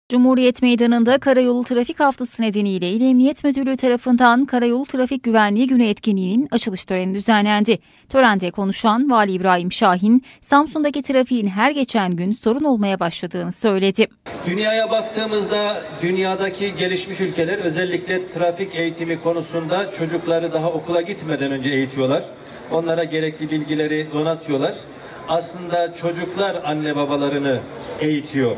Cumhuriyet Meydanı'nda Karayolu Trafik Haftası nedeniyle İl Emniyet Müdürlüğü tarafından Karayolu Trafik Güvenliği Günü etkinliğinin açılış töreni düzenlendi. Törende konuşan Vali İbrahim Şahin, Samsun'daki trafiğin her geçen gün sorun olmaya başladığını söyledi. Dünyaya baktığımızda dünyadaki gelişmiş ülkeler özellikle trafik eğitimi konusunda çocukları daha okula gitmeden önce eğitiyorlar. Onlara gerekli bilgileri donatıyorlar. Aslında çocuklar anne babalarını eğitiyor.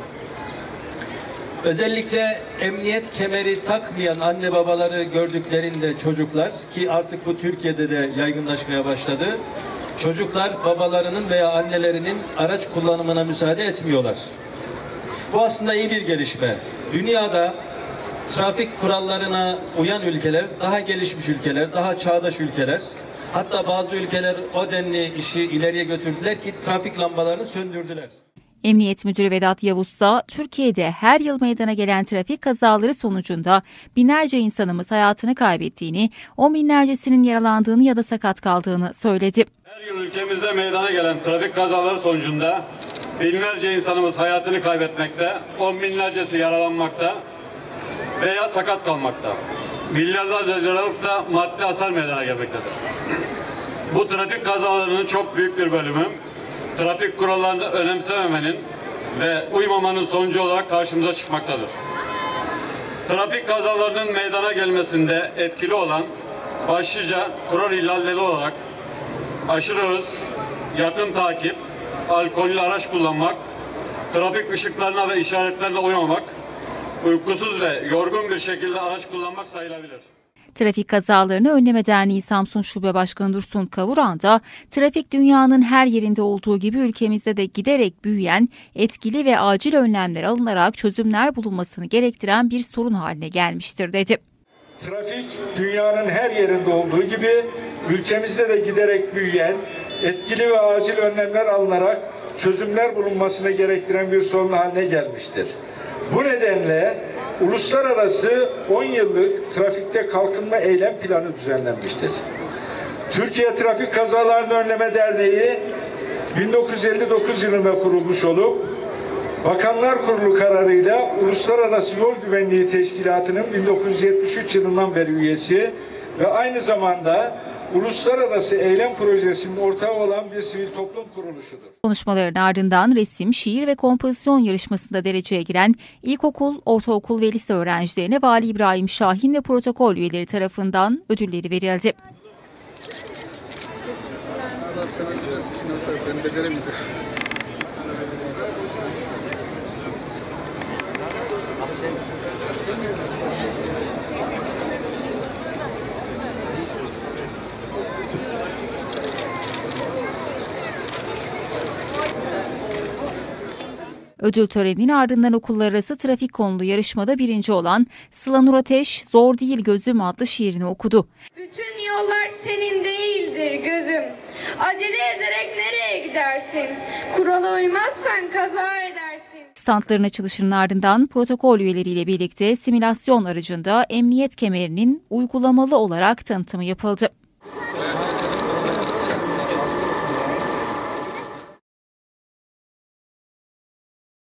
Özellikle emniyet kemeri takmayan anne babaları gördüklerinde çocuklar, ki artık bu Türkiye'de de yaygınlaşmaya başladı, çocuklar babalarının veya annelerinin araç kullanımına müsaade etmiyorlar. Bu aslında iyi bir gelişme. Dünyada trafik kurallarına uyan ülkeler, daha gelişmiş ülkeler, daha çağdaş ülkeler, hatta bazı ülkeler o denli işi ileriye götürdüler ki trafik lambalarını söndürdüler. Emniyet Müdürü Vedat Yavuz ise Türkiye'de her yıl meydana gelen trafik kazaları sonucunda binlerce insanımız hayatını kaybettiğini, on binlercesinin yaralandığını ya da sakat kaldığını söyledi. Her yıl ülkemizde meydana gelen trafik kazaları sonucunda binlerce insanımız hayatını kaybetmekte, on binlercesi yaralanmakta veya sakat kalmakta. Milyarlarca liralık da maddi hasar meydana gelmektedir. Bu trafik kazalarının çok büyük bir bölümü trafik kurallarını önemsememenin ve uymamanın sonucu olarak karşımıza çıkmaktadır. Trafik kazalarının meydana gelmesinde etkili olan başlıca kural ihlalleri olarak aşırı hız, yakın takip, alkollü araç kullanmak, trafik ışıklarına ve işaretlerine uymamak, uykusuz ve yorgun bir şekilde araç kullanmak sayılabilir. Trafik Kazalarını Önleme Derneği Samsun Şube Başkanı Dursun Kavuran da trafik dünyanın her yerinde olduğu gibi ülkemizde de giderek büyüyen, etkili ve acil önlemler alınarak çözümler bulunmasını gerektiren bir sorun haline gelmiştir dedi. Trafik dünyanın her yerinde olduğu gibi ülkemizde de giderek büyüyen, etkili ve acil önlemler alınarak çözümler bulunmasını gerektiren bir sorun haline gelmiştir. Bu nedenle uluslararası 10 yıllık trafikte kalkınma eylem planı düzenlenmiştir. Türkiye Trafik Kazalarını Önleme Derneği 1959 yılında kurulmuş olup Bakanlar Kurulu kararıyla Uluslararası Yol Güvenliği Teşkilatı'nın 1973 yılından beri üyesi ve aynı zamanda Uluslararası Eylem Projesi'nin ortağı olan bir sivil toplum kuruluşudur. Konuşmaların ardından resim, şiir ve kompozisyon yarışmasında dereceye giren ilkokul, ortaokul ve lise öğrencilerine Vali İbrahim Şahin ve protokol üyeleri tarafından ödülleri verildi. Ödül töreninin ardından okullar arası trafik konulu yarışmada birinci olan Sıla Nur Ateş, "Zor Değil Gözüm" adlı şiirini okudu. Bütün yollar senin değildir gözüm. Acele ederek nereye gidersin? Kurala uymazsan kaza edersin. Standların açılışının ardından protokol üyeleriyle birlikte simülasyon aracında emniyet kemerinin uygulamalı olarak tanıtımı yapıldı.